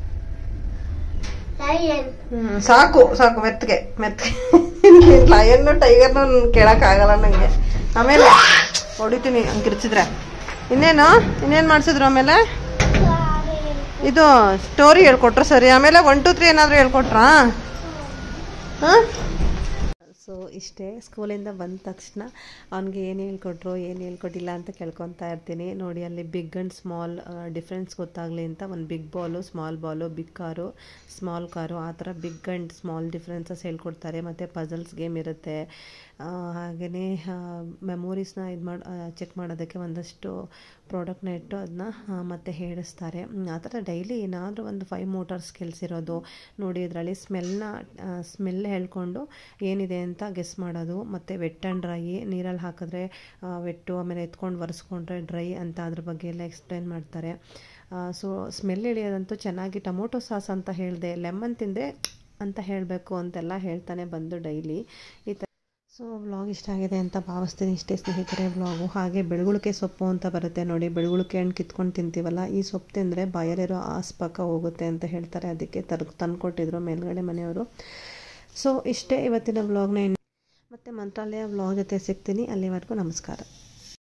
ಸಾಕು ಸಾಕು ಮೆತ್ತಗೆ ಮೆತ್ತಗೆ ಲಯನ್ನು ಟೈಗರ್ನು ಕೇಳಕ್ ಆಗಲ್ಲ ನಂಗೆ ಆಮೇಲೆ ಹೊಡಿತೀನಿ ಹಂಗೆ ಕಿರ್ಚಿದ್ರೆ ಇನ್ನೇನು ಇನ್ನೇನು ಮಾಡಿಸಿದ್ರು ಆಮೇಲೆ ಇದು ಸ್ಟೋರಿ ಹೇಳ್ಕೊಟ್ರು ಸರಿ ಆಮೇಲೆ ಒನ್ ಟು ತ್ರೀ ಏನಾದರೂ ಹೇಳ್ಕೊಟ್ರಾ ಹಾಂ ಸೊ ಇಷ್ಟೇ ಸ್ಕೂಲಿಂದ ಬಂದ ತಕ್ಷಣ ಅವ್ನಿಗೆ ಏನು ಹೇಳ್ಕೊಟ್ರು ಏನು ಹೇಳ್ಕೊಟ್ಟಿಲ್ಲ ಅಂತ ಕೇಳ್ಕೊತಾ ಇರ್ತೀನಿ ನೋಡಿ ಅಲ್ಲಿ ಬಿಗ್ ಆ್ಯಂಡ್ ಸ್ಮಾಲ್ ಡಿಫ್ರೆನ್ಸ್ ಗೊತ್ತಾಗಲಿ ಅಂತ ಒಂದು big ball small ball big car small car ಆ ಥರ ಬಿಗ್ ಆ್ಯಂಡ್ ಸ್ಮಾಲ್ ಡಿಫ್ರೆನ್ಸಸ್ ಹೇಳ್ಕೊಡ್ತಾರೆ ಮತ್ತು ಪಜಲ್ಸ್ ಗೇಮ್ ಇರುತ್ತೆ ಹಾಗೆಯೇ ಮೆಮೊರೀಸ್ನ ಇದು ಮಾಡಿ ಚೆಕ್ ಮಾಡೋದಕ್ಕೆ ಒಂದಷ್ಟು ಪ್ರಾಡಕ್ಟ್ನ ಇಟ್ಟು ಅದನ್ನ ಮತ್ತೆ ಹೇಳಿಸ್ತಾರೆ ಆ ಥರ ಡೈಲಿ ಏನಾದರೂ ಒಂದು ಫೈವ್ ಮೋಟಾರ್ ಸ್ಕಿಲ್ಸ್ ಇರೋದು ನೋಡಿ ಇದರಲ್ಲಿ ಸ್ಮೆಲ್ನ ಸ್ಮೆಲ್ ಹೇಳ್ಕೊಂಡು ಏನಿದೆ ಅಂತ ಗೆಸ್ ಮಾಡೋದು ಮತ್ತು ವೆಟ್ ಆ್ಯಂಡ್ ಡ್ರೈ ನೀರಲ್ಲಿ ಹಾಕಿದ್ರೆ ವೆಟ್ಟು ಆಮೇಲೆ ಎತ್ಕೊಂಡು ಒರೆಸ್ಕೊಂಡ್ರೆ ಡ್ರೈ ಅಂತ ಅದ್ರ ಬಗ್ಗೆ ಎಲ್ಲ ಎಕ್ಸ್ಪ್ಲೈನ್ ಮಾಡ್ತಾರೆ ಸೊ ಸ್ಮೆಲ್ ಹಿಡಿಯೋದಂತೂ ಚೆನ್ನಾಗಿ ಟೊಮೊಟೊ ಸಾಸ್ ಅಂತ ಹೇಳಿದೆ ಲೆಮನ್ ತಿಂದರೆ ಅಂತ ಹೇಳಬೇಕು ಅಂತೆಲ್ಲ ಹೇಳ್ತಾನೆ ಬಂದು ಡೈಲಿ ಈ ಥರ ಸೊ ವ್ಲಾಗ್ ಇಷ್ಟ ಆಗಿದೆ ಅಂತ ಭಾವಿಸ್ತೀನಿ ಇಷ್ಟೇ ಸ್ನೇಹಿತರೆ ವ್ಲಾಗು ಹಾಗೆ ಬೆಳಗುಳಿಕೆ ಸೊಪ್ಪು ಅಂತ ಬರುತ್ತೆ ನೋಡಿ ಬೆಳಗುಳಿಕೆ ಹಣ್ಣು ಕಿತ್ಕೊಂಡು ತಿಂತೀವಲ್ಲ ಈ ಸೊಪ್ಪು ತಿಂದರೆ ಬಾಯಲ್ಲಿರೋ ಆಸ್ಪಕ ಹೋಗುತ್ತೆ ಅಂತ ಹೇಳ್ತಾರೆ ಅದಕ್ಕೆ ತರ್ ತಂದುಕೊಟ್ಟಿದ್ರು ಮೇಲ್ಗಡೆ ಮನೆಯವರು ಸೊ ಇಷ್ಟೇ ಇವತ್ತಿನ ವ್ಲಾಗ್ನ ಮತ್ತೆ ಮಂತ್ರಾಲಯ ವ್ಲಾಗ್ ಜೊತೆ ಸಿಗ್ತೀನಿ ಅಲ್ಲಿವರೆಗೂ ನಮಸ್ಕಾರ.